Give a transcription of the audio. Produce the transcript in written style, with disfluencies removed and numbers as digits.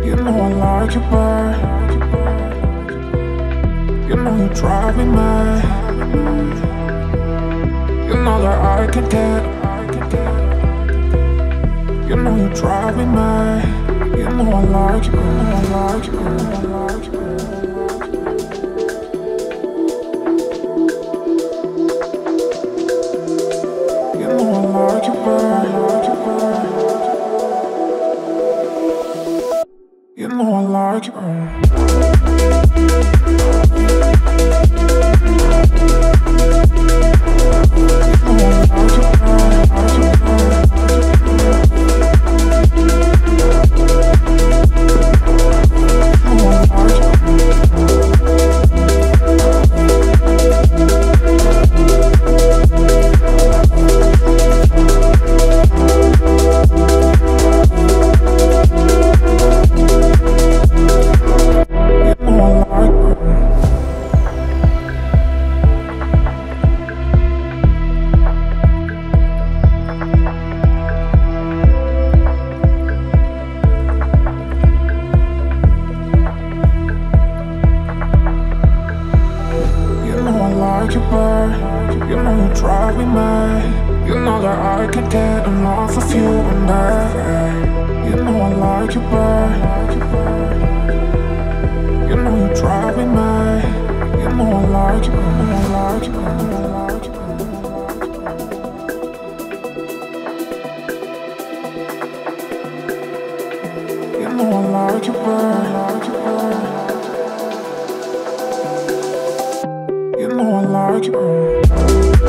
You know I like you, but you know you drive me mad. You know that I can get. You know you drive me mad. You know I like you, you know I like you, you know I like you. You know I like you, but you know I like you. You know you drive me mad. You know that I can't get enough of you and I. You know I like you, but you know you drive me mad. You know I like you, you know I like you, you know I like you. You know I like you, but you know I like you.